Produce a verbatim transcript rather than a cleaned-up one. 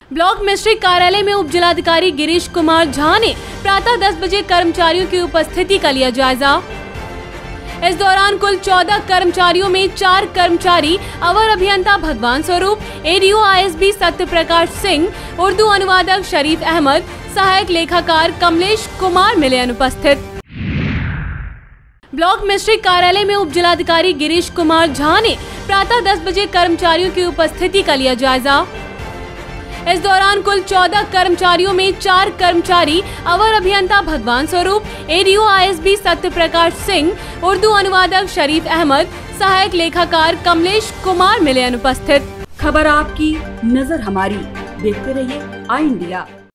Block mystery कार्यालय में उप जिलाधिकारी गिरीश कुमार झा ने प्रातः दस बजे कर्मचारियों की उपस्थिति का लिया जायजा। इस दौरान कुल चौदह कर्मचारियों में चार कर्मचारी अवर अभियंता भगवान स्वरूप, एडीओ आईएसबी सत्य प्रकाश सिंह, उर्दू अनुवादक शरीफ अहमद, सहायक लेखाकार कमलेश कुमार मिले अनुपस्थित। ब्लॉक मिस्ट्री कार्यालय में उप जिलाधिकारी गिरीश कुमार झा ने प्रातः दस बजे कर्मचारियों की उपस्थिति का लिया जायजा। इस दौरान कुल चौदह कर्मचारियों में चार कर्मचारी अवर अभियंता भगवान स्वरूप, एडीओ आईएसबी सत्य प्रकाश सिंह, उर्दू अनुवादक शरीफ अहमद, सहायक लेखाकार कमलेश कुमार मिले अनुपस्थित। खबर आपकी, नजर हमारी। देखते रहिए आई इंडिया।